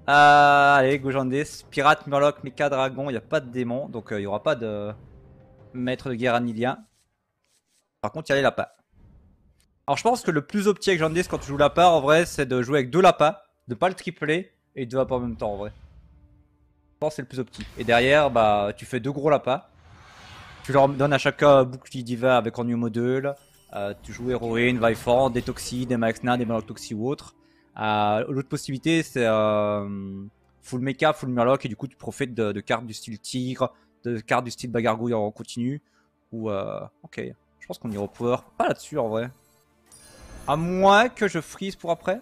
Allez, go Jandis. Pirate, Murloc, Mecha, Dragon, il n'y a pas de démon, donc il n'y aura pas de maître de guerre anilien. Par contre, il y a les lapins. Alors je pense que le plus opti avec Jandis quand tu joues lapin, en vrai, c'est de jouer avec deux lapins, de pas le tripler, et deux lapins en même temps, en vrai. Je pense que c'est le plus opti. Et derrière, bah, tu fais deux gros lapins. Tu leur donnes à chacun bouclier divin avec en new module. Tu joues héroïne, Viform, des Toxi, des Maxna, des Murloc Toxi ou autre. L'autre possibilité, c'est full mecha, full Murloc, et du coup, tu profites de cartes du style tigre, de cartes du style bagargouille en continu. Ou ok, je pense qu'on y repower pas là-dessus en vrai. À moins que je freeze pour après.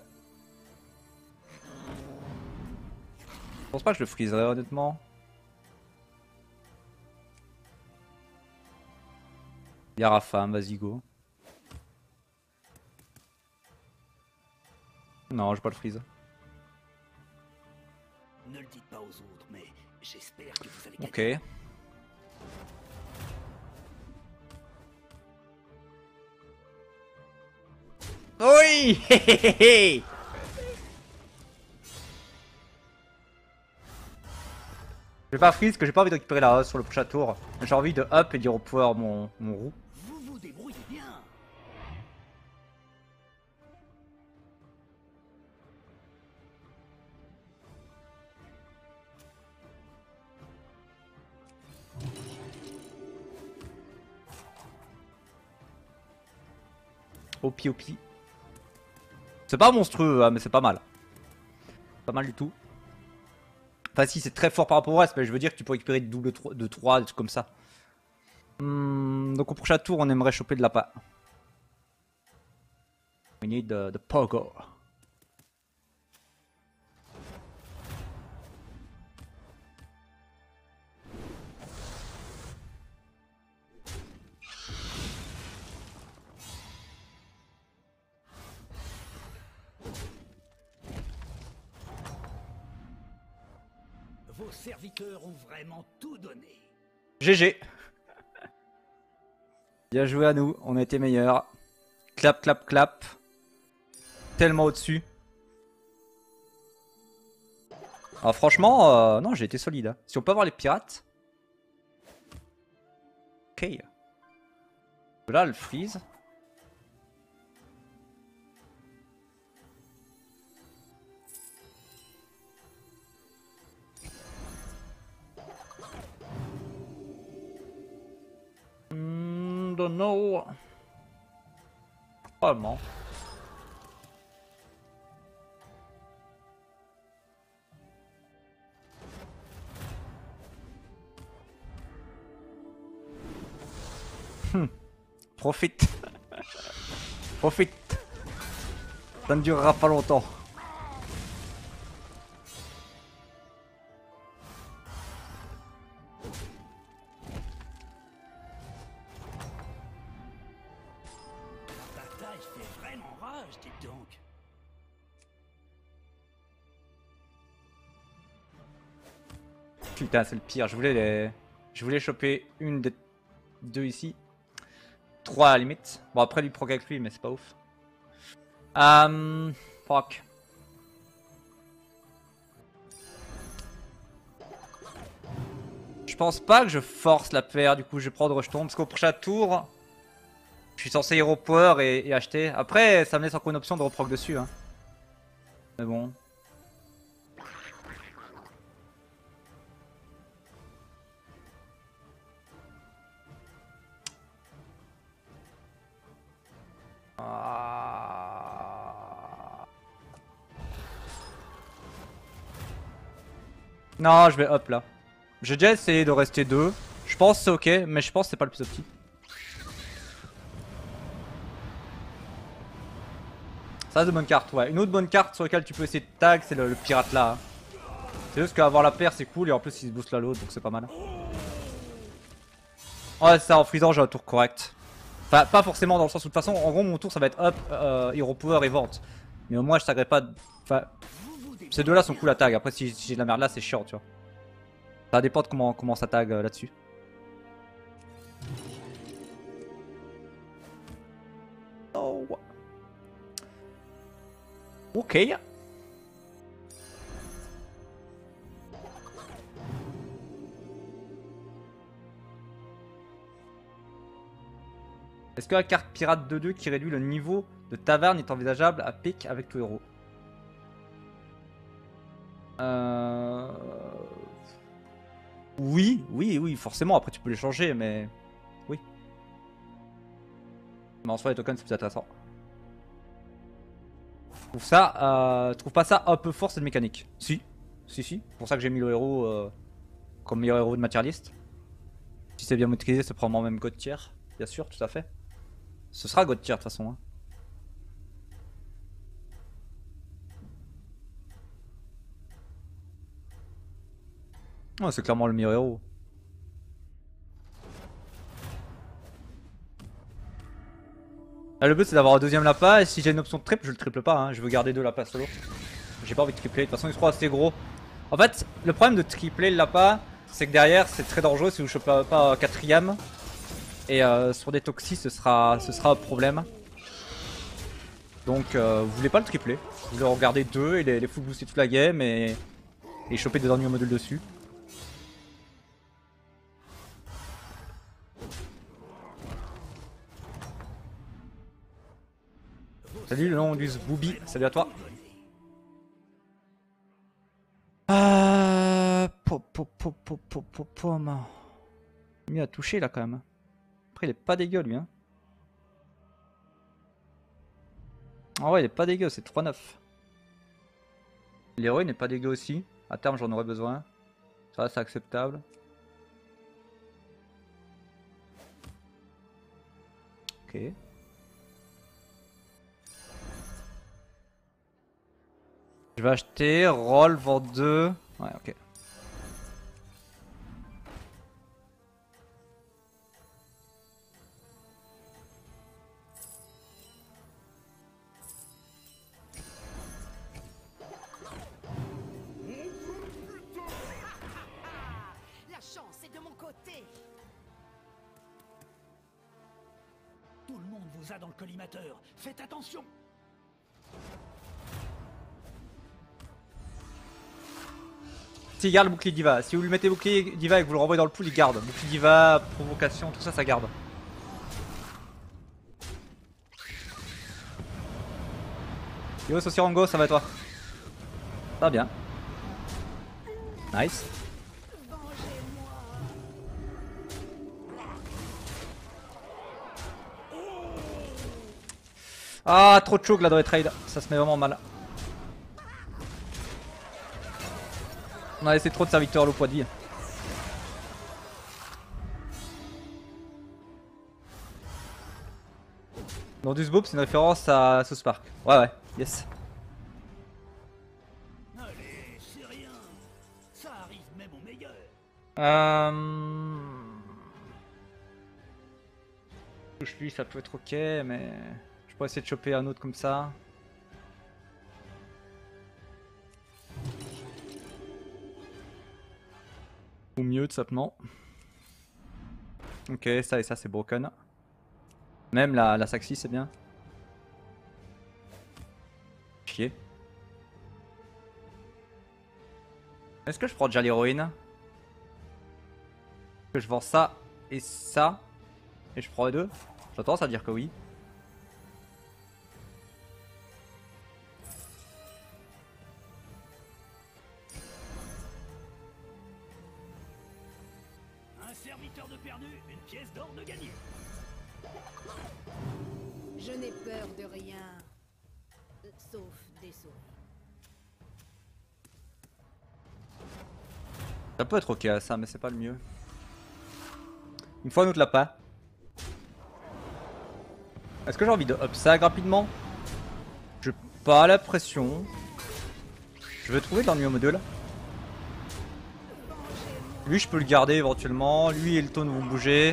Je pense pas que je le freezerai honnêtement. Y'a Rafam, vas-y go. Non, je vais pas le freeze. Ne le dites pas aux autres, mais j'espère que vous allez Ok. gagner. Oui. Je vais pas freeze parce que j'ai pas envie de récupérer la hausse sur le prochain tour. J'ai envie de up et d'y repower mon roux. Vous vous débrouillez bien. Opi opi. C'est pas monstrueux, hein, mais c'est pas mal. Pas mal du tout. Enfin si, c'est très fort par rapport au reste, mais je veux dire que tu peux récupérer des doubles de 3, des trucs comme ça. Donc au prochain tour, on aimerait choper de la pa. We need the pogo. Vos serviteurs ont vraiment tout donné. GG. Bien joué à nous, on a été meilleurs. Clap, clap, clap. Tellement au-dessus. Alors franchement, non, j'ai été solide. Hein. Si on peut avoir les pirates. Ok. Là, le freeze. Don't know. Probablement. Profite. Profite. Ça ne durera pas longtemps. La bataille fait vraiment rage, dites donc. Putain, c'est le pire. Je voulais choper une des deux ici. 3 à la limite. Bon, après, lui proc avec lui, mais c'est pas ouf. Fuck. Je pense pas que je force la paire, du coup, je vais prendre rejeton. Parce qu'au prochain tour, je suis censé hero power et acheter. Après, ça me laisse encore une option de reproc dessus. Hein. Mais bon. Non, je vais up là. J'ai déjà essayé de rester 2. Je pense que c'est ok, mais je pense que c'est pas le plus opti. Ça, c'est de bonne carte, ouais. Une autre bonne carte sur laquelle tu peux essayer de tag, c'est le pirate là. Hein. C'est juste qu'avoir la paire, c'est cool, et en plus, il se booste la load, donc c'est pas mal. Ouais, ça, en freezant, j'ai un tour correct. Enfin, pas forcément dans le sens où, de toute façon, en gros, mon tour, ça va être up, hero power et vente. Mais au moins, je taguerai pas. Enfin, ces deux-là sont cool à tag. Après, si j'ai de la merde là, c'est chiant, tu vois. Ça dépend de comment ça tag là-dessus. Oh. Ok. Est-ce que la carte pirate 2-2 qui réduit le niveau de taverne est envisageable à pic avec tout héros? Oui, forcément. Après, tu peux les changer, mais oui. Mais en soi, les tokens, c'est plus intéressant. Je trouve pas ça un peu fort cette mécanique? Si. C'est pour ça que j'ai mis le héros comme meilleur héros de matérialiste. Si c'est bien maîtrisé, c'est probablement même God tier. Bien sûr, tout à fait. Ce sera God tier de toute façon. Hein. Ouais, c'est clairement le meilleur héros. Là, le but c'est d'avoir un deuxième lapin et si j'ai une option de triple, je le triple pas. Hein. Je veux garder 2 lapins solo. J'ai pas envie de tripler. De toute façon, ils seront assez gros. En fait, le problème de tripler le lapin, c'est que derrière c'est très dangereux si vous chopez pas un quatrième. Et sur des toxis, ce sera un problème. Donc, vous voulez pas le tripler. Vous voulez en regarder 2 et les full booster toute la game et choper des ennemis modules dessus. Salut le nom du Booby, salut à toi. Mieux à toucher là quand même. Après il est pas dégueu lui hein. Ah ouais il est pas dégueu, c'est 3-9. L'héroïne n'est pas dégueu aussi. À terme j'en aurais besoin. Ça c'est acceptable. Ok. Je vais acheter, roll, vendre 2. Ouais, ok. La chance est de mon côté. Tout le monde vous a dans le collimateur. Faites attention. S'il garde le bouclier diva, si vous lui mettez bouclier diva et que vous le renvoyez dans le pool, il garde. Bouclier diva, provocation, tout ça, ça garde. Yo, Saucirango, ça va et toi? Ça va bien. Nice. Ah, trop de choke là dans les trades, ça se met vraiment mal. On a laissé trop de serviteurs à l'eau poids de vie. Nordus Bob, c'est une référence à South Park. Ouais, yes. Allez, c'est rien. Ça arrive même au meilleur. Touche lui, ça peut être ok, mais je pourrais essayer de choper un autre comme ça. Ou mieux, tout simplement. Ok, ça et ça c'est broken. Même la Saxi c'est bien. Chier. Est-ce que je prends déjà l'héroïne? Que je vends ça et ça et je prends les deux? J'ai tendance à dire que oui. Un serviteur de perdu, une pièce d'or de gagné. Je n'ai peur de rien. Sauf des souris. Ça peut être ok à ça, mais c'est pas le mieux. Une fois un autre lapin. Est-ce que j'ai envie de upsag rapidement? J'ai pas la pression. Je vais trouver l'ennui au module. Lui je peux le garder éventuellement. Lui et le taunt vont bouger.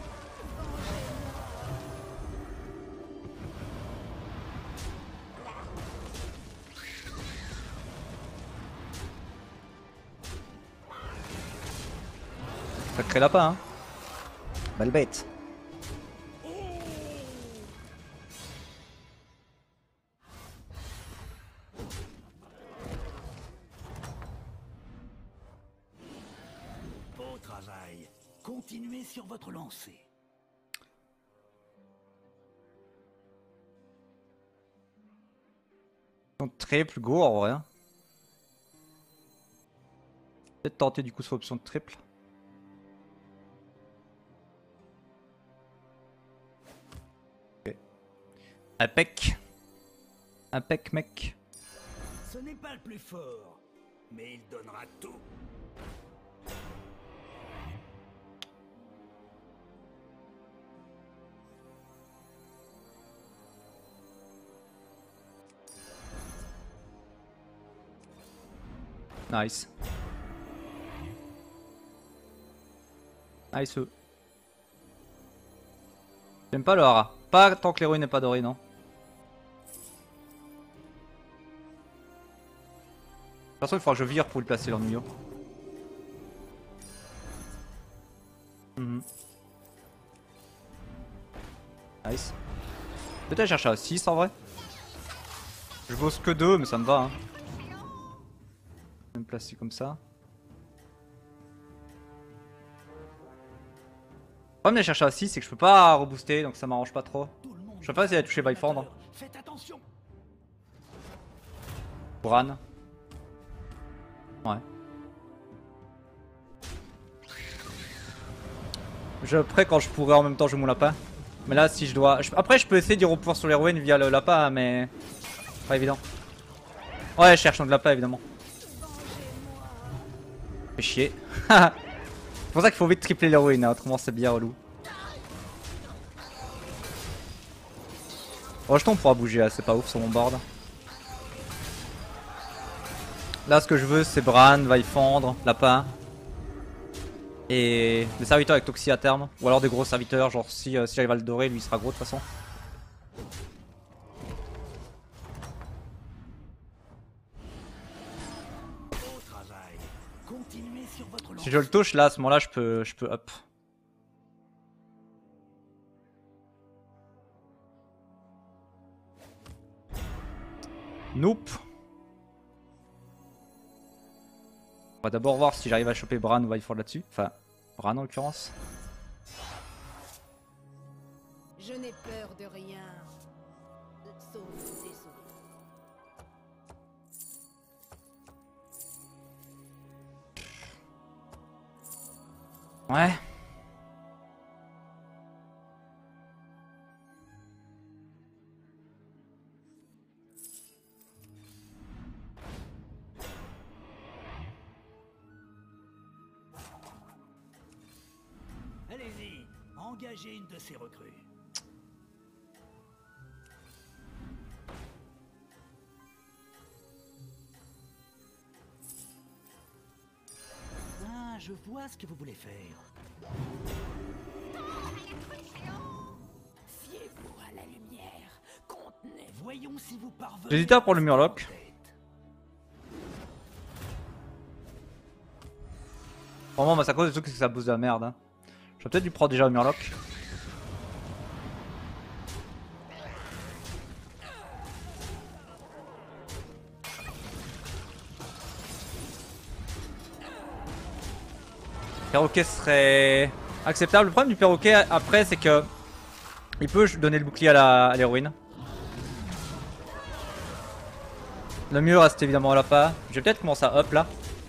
Sacré lapin hein. Belle bête. Beau travail. Continuez sur votre lancée. Option triple, go en vrai. Peut-être tenter du coup sur option triple. Ok. Impec. Impec mec. Ce n'est pas le plus fort, mais il donnera tout. Nice. Nice. J'aime pas le hara. Pas tant que l'héroïne n'est pas dorée, non. De toute façon, il faudra que je vire pour le placer l'ennuyeux. Nice. Peut-être chercher à 6 en vrai. Je bosse que 2, mais ça me va. Hein. Je vais me placer comme ça. Le problème de chercher à 6, c'est que je peux pas rebooster, donc ça m'arrange pas trop. Je sais pas si elle a touché by Ford. Faites attention. Bran. Ouais. Je ferai quand je pourrai en même temps jouer mon lapin. Mais là, si je dois. Après, je peux essayer d'y repouvoir sur l'héroïne via le lapin, mais. Pas évident. Ouais, je cherche un lapin évidemment. Fait chier. C'est pour ça qu'il faut vite tripler l'héroïne, hein, autrement c'est bien relou. Oh, jeton on pourra bouger, là, c'est pas ouf sur mon board. Là, ce que je veux, c'est Bran, va y fendre, lapin. Et des serviteurs avec Toxie à terme. Ou alors des gros serviteurs, genre si j'arrive à le dorer, lui il sera gros de toute façon. Si je le touche, là, à ce moment-là, je peux up. Nope. On va d'abord voir si j'arrive à choper Bran ou Villefort là-dessus. Enfin, Bran en l'occurrence. Je n'ai peur de rien. Sauf des autres. Ouais. Allez-y, engagez une de ces recrues. Ah, je vois ce que vous voulez faire. Fiez-vous à la lumière. Contenez. Voyons si vous parvenez. J'hésitais à prendre le Murloc. Vraiment, bah, c'est à cause du truc que ça booste de la merde. Hein. Je vais peut-être lui prendre déjà le Murloc. Perroquet serait acceptable. Le problème du perroquet après, c'est que il peut donner le bouclier à l'héroïne. Le mieux reste évidemment à la pas. Je vais peut-être commencer à up là.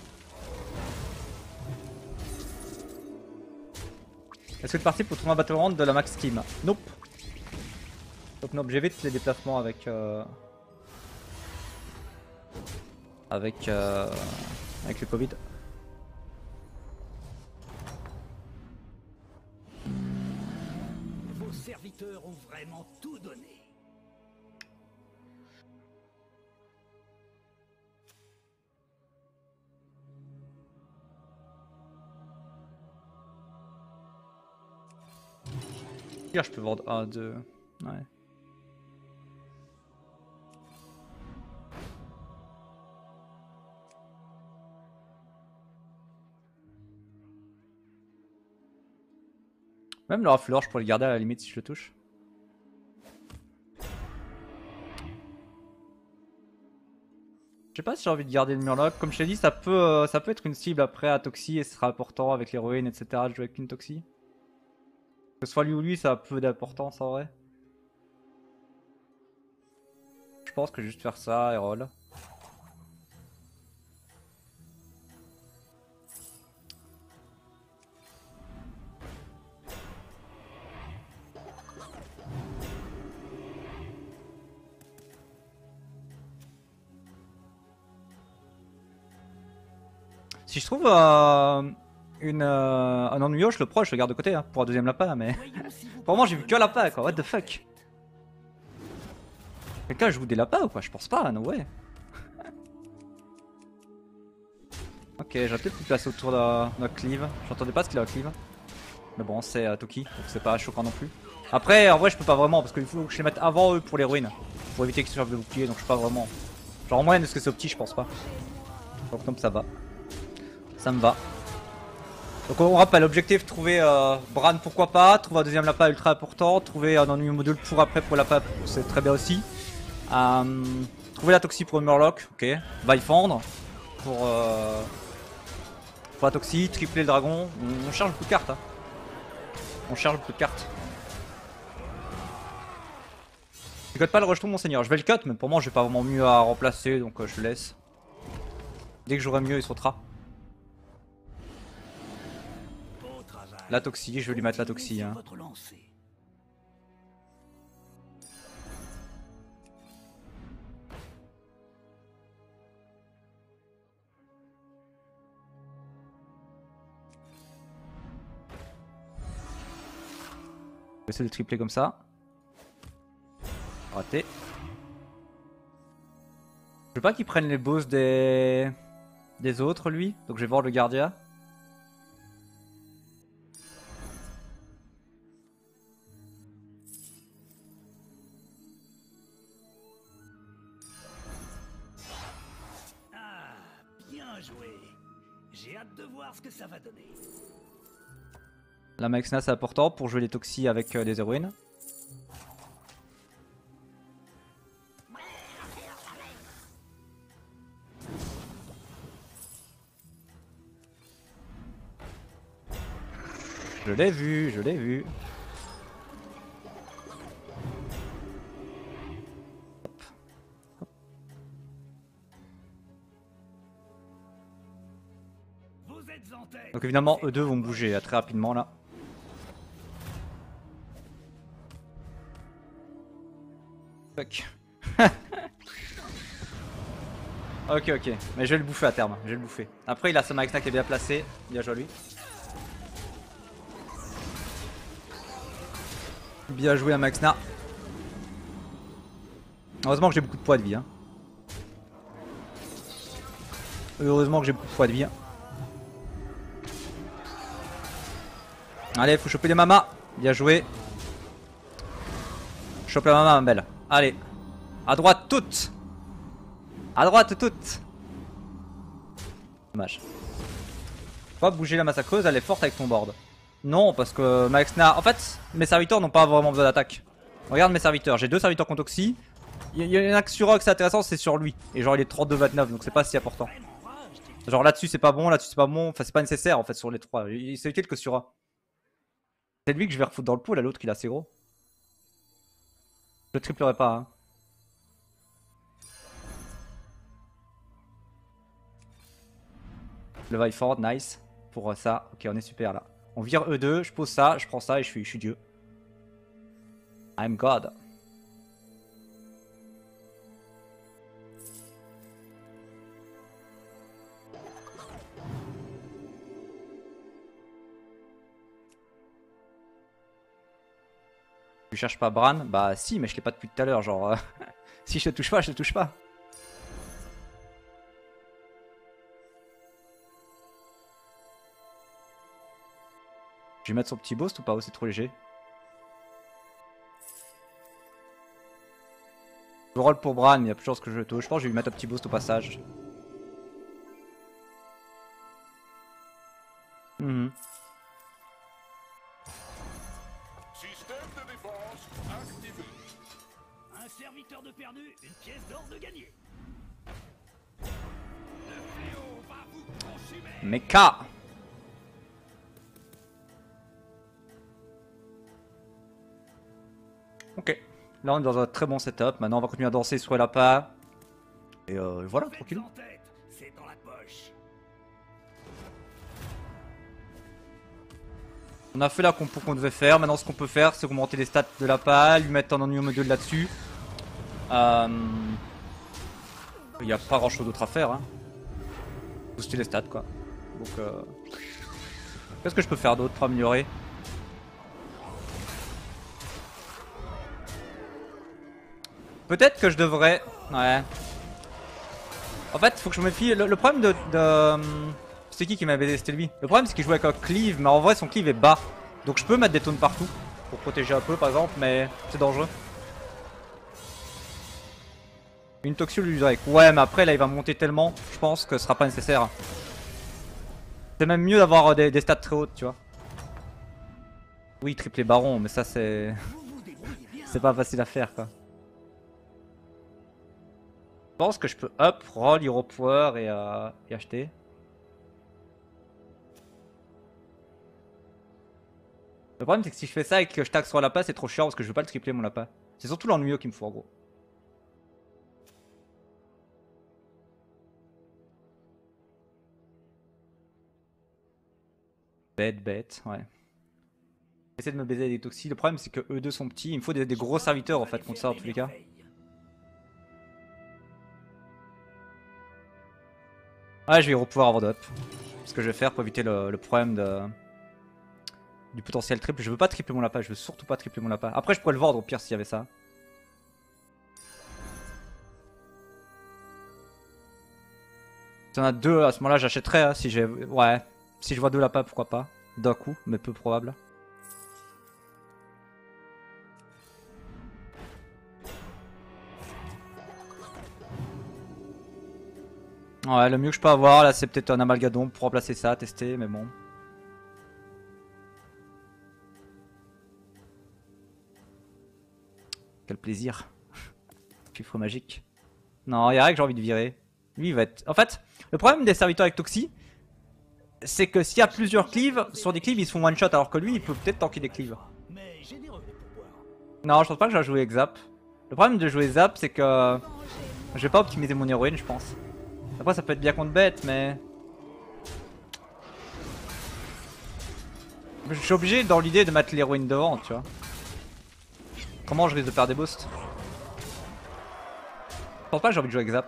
Est-ce que tu es parti pour trouver un battle round de la max team? Nope. Donc nope, j'évite les déplacements avec avec le Covid. Vos serviteurs ont vraiment tout donné. Hier, je peux vendre 1, 2. Ouais. Même le rafleur, je pourrais le garder à la limite si je le touche. Je sais pas si j'ai envie de garder le Murloc. Comme je t'ai dit, ça peut être une cible après à Toxie et ce sera important avec l'héroïne, etc. Je joue avec une Toxie. Que ce soit lui ou lui, ça a peu d'importance en vrai. Je pense que je vais juste faire ça et roll. Si je trouve un ennuyeux, je le prends, je le garde de côté hein, pour un deuxième lapin, mais pour le moment j'ai vu que lapin quoi, what the fuck. Quelqu'un joue des lapins ou quoi? Je pense pas, no way. Ok, j'aurais peut-être pu placer autour de notre cleave. J'entendais pas ce qu'il a au cleave. Mais bon, c'est Toki, donc c'est pas choquant non plus. Après, en vrai, je peux pas vraiment parce qu'il faut que je les mette avant eux pour les ruines. Pour éviter qu'ils se servent de bouclier, donc je peux pas vraiment. Genre en moyenne, est-ce que c'est opti? Je pense pas. Donc ça va. Ça me va. Donc on rappelle l'objectif, trouver Bran pourquoi pas, trouver un deuxième lapin ultra important, trouver un ennui module pour après pour lapin, c'est très bien aussi. Trouver la toxie pour le Murloc, ok. Va y fendre pour la toxie, tripler le dragon. On cherche beaucoup de cartes. Hein. On cherche beaucoup de cartes. Je cut pas le rejeton monseigneur, je vais le cut mais pour moi j'ai pas vraiment mieux à remplacer donc je le laisse. Dès que j'aurai mieux il sautera. La toxie, je vais lui mettre la toxie. Hein. Je vais essayer de tripler comme ça. Raté. Je veux pas qu'il prenne les boss des autres lui, donc je vais voir le gardien. Bien joué. J'ai hâte de voir ce que ça va donner. La Maxna c'est important pour jouer les toxis avec les héroïnes. Je l'ai vu, je l'ai vu. Donc évidemment eux deux vont bouger très rapidement là. Fuck. Ok ok, mais je vais le bouffer à terme, je vais le bouffer. Après il a sa Maxna qui est bien placée, bien joué à lui. Bien joué à Maxna. Heureusement que j'ai beaucoup de poids de vie. Hein. Heureusement que j'ai beaucoup de poids de vie. Hein. Allez, faut choper les mamas. Bien joué. Chope la mama, ma belle. Allez. À droite, toutes. À droite, toutes. Dommage. Faut pas bouger la massacreuse, elle est forte avec ton board. Non, parce que Maxna... En fait, mes serviteurs n'ont pas vraiment besoin d'attaque. Regarde mes serviteurs. J'ai deux serviteurs contre Oxy. Il y en a que sur Rock, c'est intéressant, c'est sur lui. Et genre, il est 32-29, donc c'est pas si important. Genre là-dessus, c'est pas bon, là-dessus, c'est pas bon. Enfin, c'est pas nécessaire en fait sur les trois. C'est utile que sur A. C'est lui que je vais refoutre dans le pool, à l'autre, il est assez gros. Je le triplerai pas. Hein. Le Viford, nice. Pour ça, ok, on est super là. On vire E2, je pose ça, je prends ça et je suis Dieu. I'm God. Tu cherches pas Bran? Bah si, mais je l'ai pas depuis tout à l'heure, genre... si je le touche pas, je le touche pas. Je vais mettre son petit boost ou pas? Oh, c'est trop léger. Je roll pour Bran, mais il y a plus de chances que je le touche. Je pense que je vais lui mettre un petit boost au passage. Système de défense activé. Un serviteur de perdu, une pièce d'or de gagné. Mecha. Ok. Là on est dans un très bon setup. Maintenant on va continuer à danser sur la pas. Et voilà, tranquille. En tête, c'est dans la poche. On a fait la compo qu'on devait faire. Maintenant ce qu'on peut faire c'est augmenter les stats de la pas, lui mettre un ennui module là-dessus. Il n'y a pas grand chose d'autre à faire. Hein. Booster les stats quoi. Donc qu'est-ce que je peux faire d'autre pour améliorer? Peut-être que je devrais... Ouais. En fait, faut que je me méfie. Le problème de... C'est qui m'avait aidé? C'était lui. Le problème c'est qu'il joue avec un cleave, mais en vrai son cleave est bas. Donc je peux mettre des tones partout. Pour protéger un peu par exemple, mais c'est dangereux. Une Toxio lui direct. Ouais, mais après là il va monter tellement, je pense que ce sera pas nécessaire. C'est même mieux d'avoir des stats très hautes, tu vois. Oui, triplé baron, mais ça c'est... c'est pas facile à faire quoi. Je pense que je peux up, roll, hero power et acheter. Le problème c'est que si je fais ça et que je taxe sur la lapin, c'est trop chiant parce que je veux pas le tripler mon lapin. C'est surtout l'ennuyeux qu'il me faut en gros. Bête, ouais. J'essaie de me baiser des toxis. Le problème c'est que eux deux sont petits. Il me faut des gros serviteurs en fait contre ça en tous les cas. Ouais, je vais repouvoir avoir d'up. Ce que je vais faire pour éviter le problème du potentiel triple. Je veux pas tripler mon lapin, je veux surtout pas tripler mon lapin. Après je pourrais le vendre au pire s'il y avait ça. Si on a deux à ce moment là j'achèterais hein, si j'ai... Ouais. Si je vois deux lapins pourquoi pas. D'un coup, mais peu probable. Ouais, le mieux que je peux avoir là c'est peut-être un amalgadon pour remplacer ça, tester, mais bon. Quel plaisir. Chiffre magique. Non, il y a rien que j'ai envie de virer. Lui il va être... En fait, le problème des serviteurs avec Toxi, c'est que s'il y a plusieurs cleaves, sur des cleaves ils se font one shot alors que lui il peut peut-être tanker des cleaves. Mais généreux les pourboires. Non, je pense pas que je vais jouer avec Zap. Le problème de jouer Zap c'est que je vais pas optimiser mon héroïne je pense. Après ça peut être bien contre bête mais... Je suis obligé dans l'idée de mettre l'héroïne devant tu vois. Comment je risque de perdre des boosts? Je pense pas que j'ai envie de jouer avec Zap.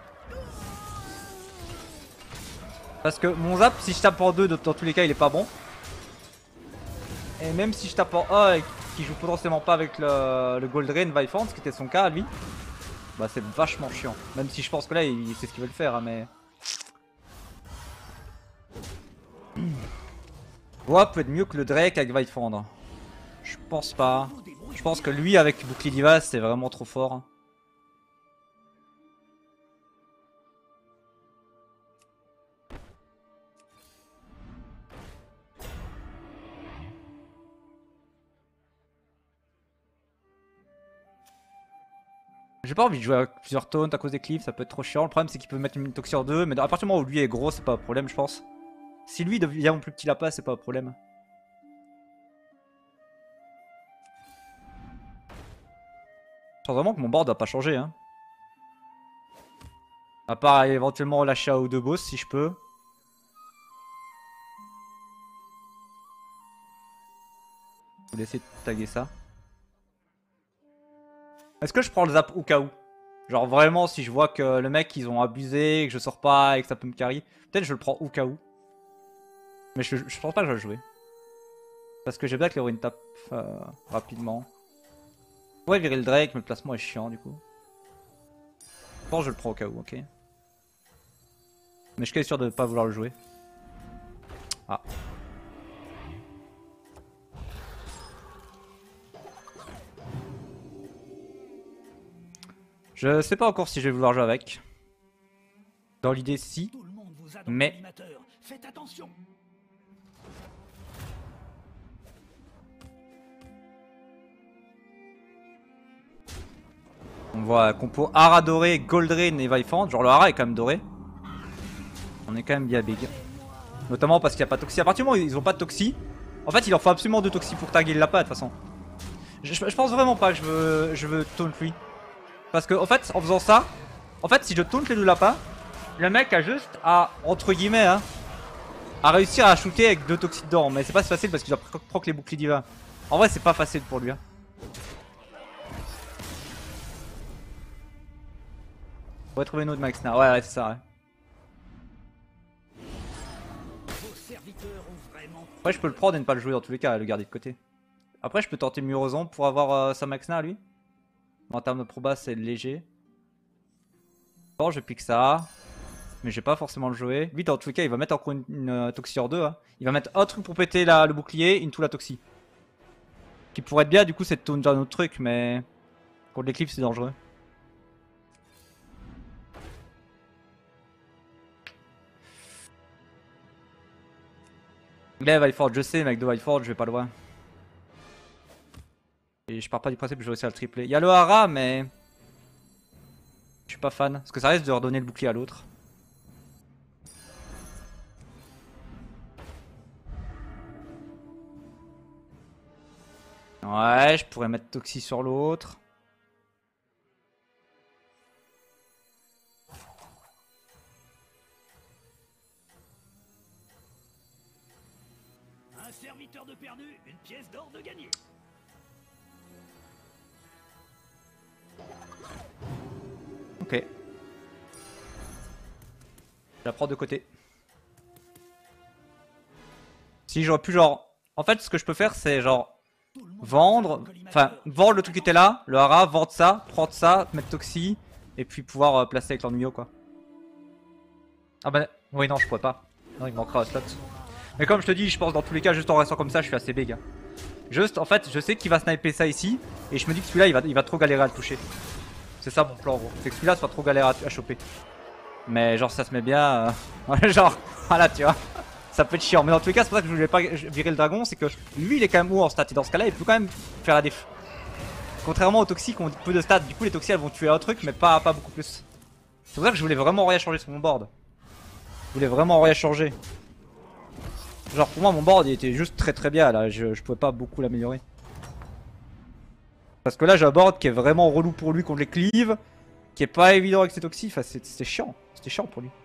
Parce que mon Zap si je tape en 2 dans tous les cas il est pas bon. Et même si je tape en 1 et qu'il joue potentiellement pas avec le Gold Rain Vifant, ce qui était son cas lui, bah c'est vachement chiant. Même si je pense que là il sait ce qu'il veut le faire hein, mais... Ouais, peut être mieux que le Drake avec Vifant. Je pense pas. Je pense que lui avec bouclier d'Iva c'est vraiment trop fort. J'ai pas envie de jouer avec plusieurs taunts à cause des cliffs, ça peut être trop chiant. Le problème c'est qu'il peut mettre une Toxie en 2, mais à partir du moment où lui est gros, c'est pas un problème, je pense. Si lui devient mon plus petit lapin, c'est pas un problème. Je pense vraiment que mon board va pas changer. Hein. À part éventuellement lâcher un ou deux boss si je peux. Je vais essayer de taguer ça. Est-ce que je prends le zap au cas où? Genre vraiment si je vois que le mec ils ont abusé, que je sors pas et que ça peut me carry. Peut-être je le prends au cas où. Mais je pense pas que je vais le jouer. Parce que j'ai bien que l'héroïne tape rapidement. Ouais virer le Drake mais le placement est chiant du coup. Je pense que je le prends au cas où, ok. Mais je suis sûr de ne pas vouloir le jouer. Ah. Je sais pas encore si je vais vouloir jouer avec. Dans l'idée si. Tout le monde vous a dans Mais... l'animateur. Faites attention. On voit compo Hara doré, Goldrain et Vifant. Genre le Hara est quand même doré. On est quand même bien big. Notamment parce qu'il n'y a pas de Toxie. À partir du moment où ils ont pas de Toxie, en fait il leur faut absolument 2 Toxie pour taguer le lapin de toute façon. Je pense vraiment pas que je veux taunt lui. Parce que en fait, en faisant ça, en fait si je taunt les deux lapins, le mec a juste à, entre guillemets, hein, à réussir à shooter avec 2 toxiques dedans. Mais c'est pas si facile parce qu'il doit proc les boucliers divins. En vrai c'est pas facile pour lui. Hein. On va trouver une autre Maxna. Ouais, c'est ça, ouais. Vos serviteurs ont vraiment... Après je peux le prendre et ne pas le jouer dans tous les cas, le garder de côté. Après je peux tenter Murozon pour avoir sa Maxna à lui. En termes de proba c'est léger. Bon je pique ça. Mais je vais pas forcément le jouer. Lui dans tous les cas il va mettre encore une Toxie hors 2. Hein. Il va mettre un truc pour péter le bouclier, into la Toxie. Qui pourrait être bien du coup c'est de taunt un autre truc mais... Contre l'éclipse c'est dangereux. Là Villefort je sais mais avec de Villefort je vais pas loin. Et je pars pas du principe que je vais réussir à le tripler. Il y a le hara mais... Je suis pas fan. Parce que ça risque de redonner le bouclier à l'autre. Ouais, je pourrais mettre Toxie sur l'autre. Un serviteur de perdu, une pièce d'or de gagné. Ok. Je la prends de côté. Si j'aurais pu genre... En fait ce que je peux faire c'est genre... Vendre... Enfin, vendre le truc qui était là, le hara, vendre ça, prendre ça, mettre Toxie, et puis pouvoir placer avec l'ennuyau quoi. Ah bah... Oui non je pourrais pas. Non il manquera un slot. Mais comme je te dis, je pense dans tous les cas, juste en restant comme ça, je suis assez big. Hein. Juste en fait, je sais qu'il va sniper ça ici, et je me dis que celui-là il va trop galérer à le toucher. C'est ça mon plan gros, c'est que celui-là soit trop galère à choper. Mais genre ça se met bien, genre voilà tu vois, ça peut être chiant. Mais dans tous les cas c'est pour ça que je voulais pas virer le dragon, c'est que lui il est quand même haut en stats et dans ce cas là il peut quand même faire la diff. Contrairement aux toxiques qui ont peu de stats, du coup les toxiques elles vont tuer un truc mais pas beaucoup plus. C'est pour ça que je voulais vraiment rien changer sur mon board. Je voulais vraiment rien changer. Genre pour moi mon board il était juste très bien là, je pouvais pas beaucoup l'améliorer. Parce que là j'ai un board qui est vraiment relou pour lui contre les cleaves, qui est pas évident avec ses toxiques, enfin c'était chiant pour lui.